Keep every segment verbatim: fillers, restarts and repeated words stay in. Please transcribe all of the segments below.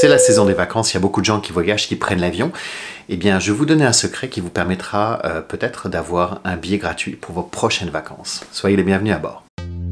C'est la saison des vacances, il y a beaucoup de gens qui voyagent, qui prennent l'avion. Eh bien, je vais vous donner un secret qui vous permettra euh, peut-être d'avoir un billet gratuit pour vos prochaines vacances. Soyez les bienvenus à bord.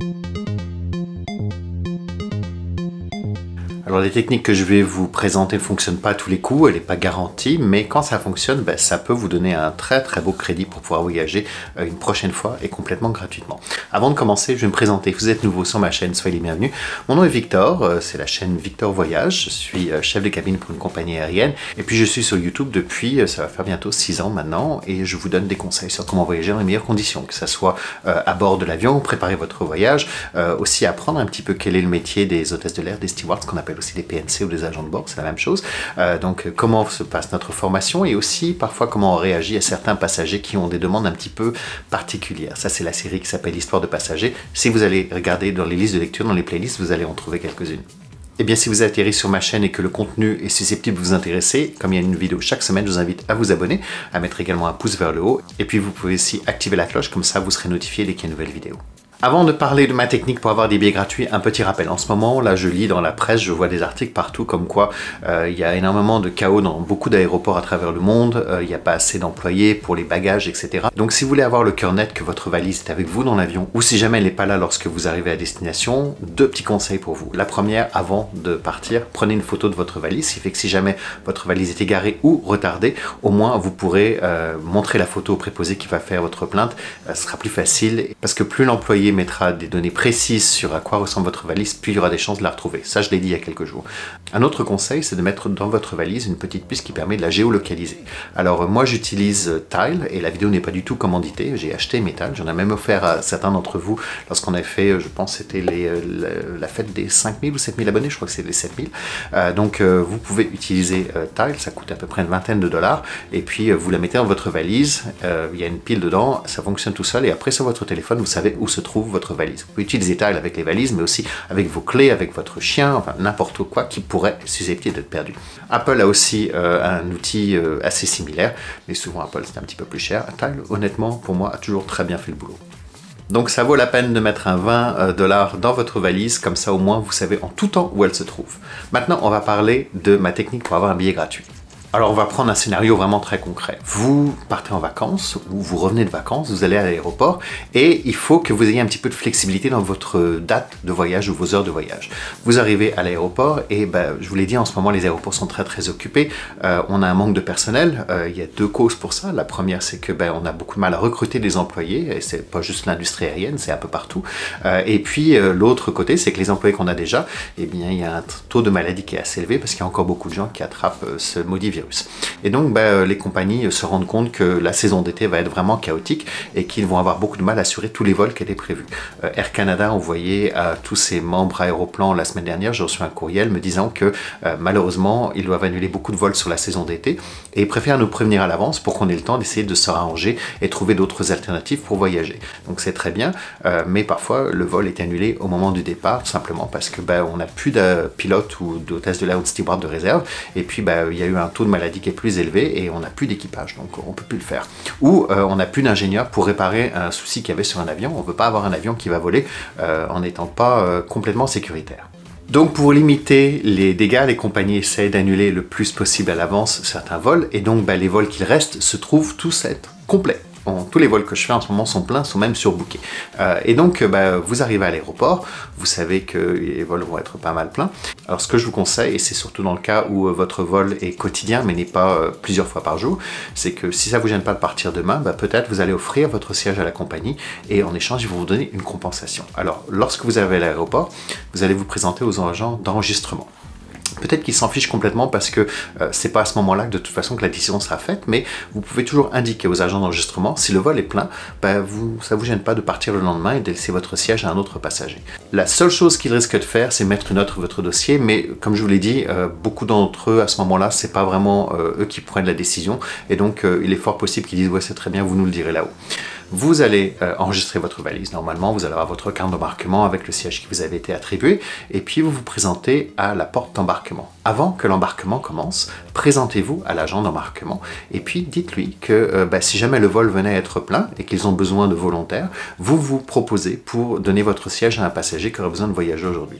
Alors les techniques que je vais vous présenter ne fonctionnent pas à tous les coups, elle n'est pas garantie, mais quand ça fonctionne, ben, ça peut vous donner un très très beau crédit pour pouvoir voyager euh, une prochaine fois et complètement gratuitement. Avant de commencer, je vais me présenter. Vous êtes nouveau sur ma chaîne, soyez les bienvenus. Mon nom est Victor, euh, c'est la chaîne Victor Voyage. Je suis euh, chef de cabine pour une compagnie aérienne et puis je suis sur YouTube depuis, euh, ça va faire bientôt six ans maintenant, et je vous donne des conseils sur comment voyager dans les meilleures conditions, que ce soit euh, à bord de l'avion, préparer votre voyage, euh, aussi apprendre un petit peu quel est le métier des hôtesses de l'air, des stewards, ce qu'on appelle aussi des P N C ou des agents de bord, c'est la même chose. Euh, donc euh, comment se passe notre formation et aussi parfois comment on réagit à certains passagers qui ont des demandes un petit peu particulières. Ça c'est la série qui s'appelle Histoire de passagers. Si vous allez regarder dans les listes de lecture, dans les playlists, vous allez en trouver quelques-unes. Et bien si vous atterrissez sur ma chaîne et que le contenu est susceptible de vous intéresser, comme il y a une vidéo chaque semaine, je vous invite à vous abonner, à mettre également un pouce vers le haut, et puis vous pouvez aussi activer la cloche, comme ça vous serez notifié dès qu'il y a une nouvelle vidéo. Avant de parler de ma technique pour avoir des billets gratuits, un petit rappel. En ce moment, là, je lis dans la presse, je vois des articles partout comme quoi euh, il y a énormément de chaos dans beaucoup d'aéroports à travers le monde. Euh, il n'y a pas assez d'employés pour les bagages, et cetera. Donc, si vous voulez avoir le cœur net que votre valise est avec vous dans l'avion, ou si jamais elle n'est pas là lorsque vous arrivez à destination, deux petits conseils pour vous. La première, avant de partir, prenez une photo de votre valise, ce qui fait que si jamais votre valise est égarée ou retardée, au moins vous pourrez euh, montrer la photo au préposé qui va faire votre plainte. Euh, ce sera plus facile parce que plus l'employé mettra des données précises sur à quoi ressemble votre valise, puis il y aura des chances de la retrouver. Ça, je l'ai dit il y a quelques jours. Un autre conseil, c'est de mettre dans votre valise une petite puce qui permet de la géolocaliser. Alors, moi, j'utilise Tile, et la vidéo n'est pas du tout commanditée. J'ai acheté mes Tile, j'en ai même offert à certains d'entre vous lorsqu'on a fait, je pense, c'était les, la, la fête des cinq mille ou sept mille abonnés, je crois que c'est les sept mille. Euh, donc, euh, vous pouvez utiliser euh, Tile, ça coûte à peu près une vingtaine de dollars, et puis euh, vous la mettez dans votre valise, euh, il y a une pile dedans, ça fonctionne tout seul, et après, sur votre téléphone, vous savez où se trouve votre valise. Vous pouvez utiliser Tile avec les valises, mais aussi avec vos clés, avec votre chien, enfin n'importe quoi qui pourrait être susceptible d'être perdu. Apple a aussi euh, un outil euh, assez similaire, mais souvent Apple c'est un petit peu plus cher. Tile, honnêtement, pour moi, a toujours très bien fait le boulot. Donc ça vaut la peine de mettre un vingt dollars dans votre valise, comme ça au moins vous savez en tout temps où elle se trouve. Maintenant, on va parler de ma technique pour avoir un billet gratuit. Alors on va prendre un scénario vraiment très concret. Vous partez en vacances ou vous revenez de vacances, vous allez à l'aéroport et il faut que vous ayez un petit peu de flexibilité dans votre date de voyage ou vos heures de voyage. Vous arrivez à l'aéroport et ben, je vous l'ai dit, en ce moment les aéroports sont très très occupés. Euh, on a un manque de personnel, euh, il y a deux causes pour ça. La première c'est que ben, on a beaucoup de mal à recruter des employés et c'est pas juste l'industrie aérienne, c'est un peu partout. Euh, et puis euh, l'autre côté c'est que les employés qu'on a déjà, eh bien il y a un taux de maladie qui est assez élevé parce qu'il y a encore beaucoup de gens qui attrapent euh, ce maudit virus. Et donc bah, les compagnies se rendent compte que la saison d'été va être vraiment chaotique et qu'ils vont avoir beaucoup de mal à assurer tous les vols qui étaient prévus. Euh, Air Canada a envoyé à tous ses membres aéroplans la semaine dernière, j'ai reçu un courriel me disant que euh, malheureusement ils doivent annuler beaucoup de vols sur la saison d'été et ils préfèrent nous prévenir à l'avance pour qu'on ait le temps d'essayer de se arranger et trouver d'autres alternatives pour voyager. Donc c'est très bien, euh, mais parfois le vol est annulé au moment du départ, tout simplement parce que bah, on n'a plus de pilote ou d'hôtesse de l'air ou de steward de réserve et puis bah, il y a eu un taux de maladie qui est plus élevé et on n'a plus d'équipage, donc on peut plus le faire. Ou euh, on n'a plus d'ingénieur pour réparer un souci qu'il y avait sur un avion. On ne veut pas avoir un avion qui va voler euh, en n'étant pas euh, complètement sécuritaire. Donc pour limiter les dégâts, les compagnies essaient d'annuler le plus possible à l'avance certains vols et donc bah, les vols qu'il reste se trouvent tous être complets. Bon, tous les vols que je fais en ce moment sont pleins, sont même surbookés. Euh, et donc, bah, vous arrivez à l'aéroport, vous savez que les vols vont être pas mal pleins. Alors, ce que je vous conseille, et c'est surtout dans le cas où euh, votre vol est quotidien, mais n'est pas euh, plusieurs fois par jour, c'est que si ça vous gêne pas de partir demain, bah, peut-être vous allez offrir votre siège à la compagnie et en échange, ils vont vous donner une compensation. Alors, lorsque vous arrivez à l'aéroport, vous allez vous présenter aux agents d'enregistrement. Peut-être qu'ils s'en fichent complètement parce que euh, c'est pas à ce moment-là que de toute façon que la décision sera faite, mais vous pouvez toujours indiquer aux agents d'enregistrement, si le vol est plein, bah vous, ça vous gêne pas de partir le lendemain et de laisser votre siège à un autre passager. La seule chose qu'ils risquent de faire, c'est mettre une note sur votre dossier, mais comme je vous l'ai dit, euh, beaucoup d'entre eux à ce moment-là, c'est pas vraiment euh, eux qui prennent la décision, et donc euh, il est fort possible qu'ils disent ouais c'est très bien, vous nous le direz là-haut. Vous allez euh, enregistrer votre valise. Normalement, vous allez avoir votre carte d'embarquement avec le siège qui vous avait été attribué et puis vous vous présentez à la porte d'embarquement. Avant que l'embarquement commence, présentez-vous à l'agent d'embarquement et puis dites-lui que euh, bah, si jamais le vol venait à être plein et qu'ils ont besoin de volontaires, vous vous proposez pour donner votre siège à un passager qui aurait besoin de voyager aujourd'hui.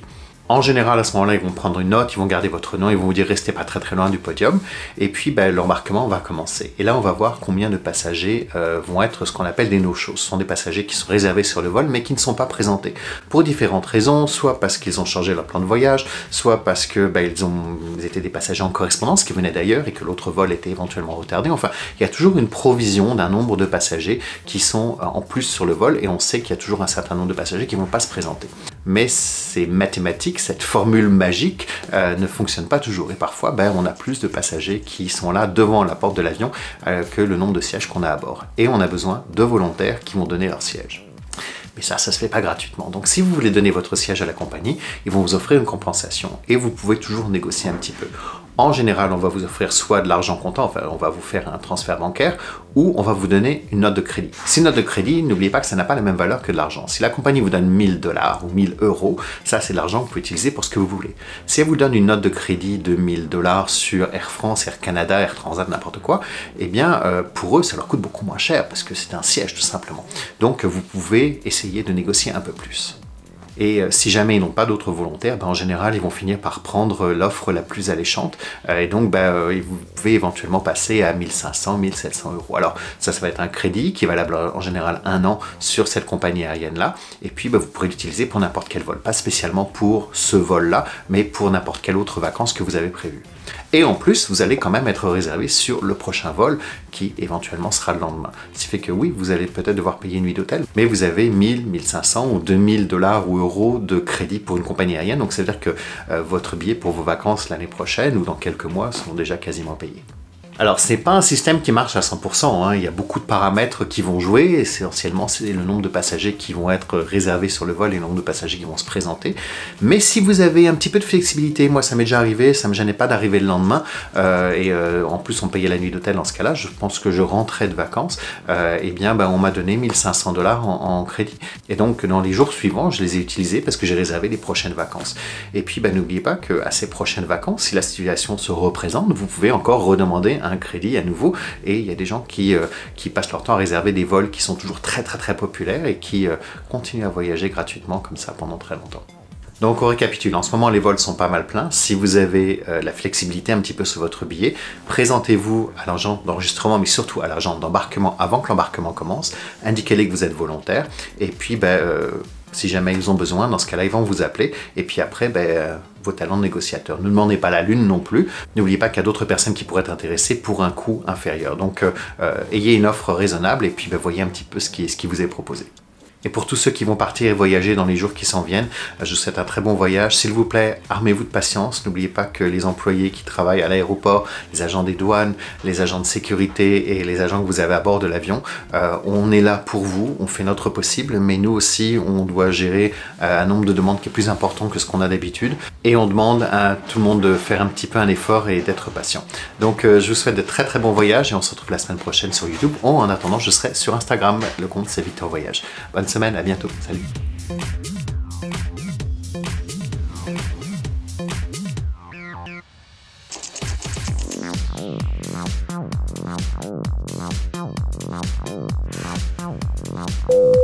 En général, à ce moment-là, ils vont prendre une note, ils vont garder votre nom, ils vont vous dire restez pas très très loin du podium. Et puis, ben, l'embarquement va commencer. Et là, on va voir combien de passagers euh, vont être ce qu'on appelle des no-shows. Ce sont des passagers qui sont réservés sur le vol, mais qui ne sont pas présentés. Pour différentes raisons, soit parce qu'ils ont changé leur plan de voyage, soit parce que ben, ils, ont, ils étaient des passagers en correspondance qui venaient d'ailleurs et que l'autre vol était éventuellement retardé. Enfin, il y a toujours une provision d'un nombre de passagers qui sont euh, en plus sur le vol, et on sait qu'il y a toujours un certain nombre de passagers qui ne vont pas se présenter. Mais c'est mathématique, cette formule magique euh, ne fonctionne pas toujours. Et parfois, ben, on a plus de passagers qui sont là devant la porte de l'avion euh, que le nombre de sièges qu'on a à bord. Et on a besoin de volontaires qui vont donner leur siège. Mais ça, ça se fait pas gratuitement. Donc si vous voulez donner votre siège à la compagnie, ils vont vous offrir une compensation. Et vous pouvez toujours négocier un petit peu. En général, on va vous offrir soit de l'argent comptant, enfin on va vous faire un transfert bancaire, ou on va vous donner une note de crédit. Ces notes de crédit, n'oubliez pas que ça n'a pas la même valeur que de l'argent. Si la compagnie vous donne mille dollars ou mille euros, ça c'est de l'argent que vous pouvez utiliser pour ce que vous voulez. Si elle vous donne une note de crédit de mille dollars sur Air France, Air Canada, Air Transat, n'importe quoi, eh bien euh, pour eux ça leur coûte beaucoup moins cher parce que c'est un siège tout simplement. Donc vous pouvez essayer de négocier un peu plus. Et euh, si jamais ils n'ont pas d'autres volontaires, ben, en général, ils vont finir par prendre l'offre la plus alléchante. Euh, et donc, ben, euh, vous pouvez éventuellement passer à mille cinq cents, mille sept cents euros. Alors, ça, ça va être un crédit qui est valable en général un an sur cette compagnie aérienne-là. Et puis, ben, vous pourrez l'utiliser pour n'importe quel vol. Pas spécialement pour ce vol-là, mais pour n'importe quelle autre vacances que vous avez prévues. Et en plus, vous allez quand même être réservé sur le prochain vol qui éventuellement sera le lendemain. Ce qui fait que oui, vous allez peut-être devoir payer une nuit d'hôtel, mais vous avez mille, mille cinq cents ou deux mille dollars ou euros de crédit pour une compagnie aérienne. Donc, ça veut dire que euh, votre billet pour vos vacances l'année prochaine ou dans quelques mois seront déjà quasiment payés. Alors, c'est pas un système qui marche à cent pour cent, hein. Il y a beaucoup de paramètres qui vont jouer. Essentiellement, c'est le nombre de passagers qui vont être réservés sur le vol et le nombre de passagers qui vont se présenter. Mais si vous avez un petit peu de flexibilité, moi ça m'est déjà arrivé, ça me gênait pas d'arriver le lendemain, euh, et euh, en plus on payait la nuit d'hôtel dans ce cas-là, je pense que je rentrais de vacances, euh, et bien ben, on m'a donné mille cinq cents dollars en, en crédit. Et donc dans les jours suivants, je les ai utilisés parce que j'ai réservé les prochaines vacances. Et puis ben, n'oubliez pas qu'à ces prochaines vacances, si la situation se représente, vous pouvez encore redemander un un crédit à nouveau, et il y a des gens qui, euh, qui passent leur temps à réserver des vols qui sont toujours très très très populaires et qui euh, continuent à voyager gratuitement comme ça pendant très longtemps. Donc on récapitule, en ce moment les vols sont pas mal pleins. Si vous avez euh, la flexibilité un petit peu sur votre billet, présentez-vous à l'agent d'enregistrement, mais surtout à l'agent d'embarquement avant que l'embarquement commence, indiquez-les que vous êtes volontaire, et puis ben, euh, si jamais ils ont besoin, dans ce cas-là, ils vont vous appeler. Et puis après, ben, euh, vos talents de négociateur. Ne demandez pas la lune non plus. N'oubliez pas qu'il y a d'autres personnes qui pourraient être intéressées pour un coût inférieur. Donc, euh, euh, ayez une offre raisonnable et puis ben, voyez un petit peu ce qui, ce qui vous est proposé. Et pour tous ceux qui vont partir et voyager dans les jours qui s'en viennent, je vous souhaite un très bon voyage. S'il vous plaît, armez-vous de patience. N'oubliez pas que les employés qui travaillent à l'aéroport, les agents des douanes, les agents de sécurité et les agents que vous avez à bord de l'avion, euh, on est là pour vous, on fait notre possible, mais nous aussi, on doit gérer euh, un nombre de demandes qui est plus important que ce qu'on a d'habitude. Et on demande à tout le monde de faire un petit peu un effort et d'être patient. Donc, euh, je vous souhaite de très très bons voyages et on se retrouve la semaine prochaine sur YouTube. Oh, en attendant, je serai sur Instagram. Le compte, c'est Victor Voyage. Bonne semaine, à bientôt, salut. Oh.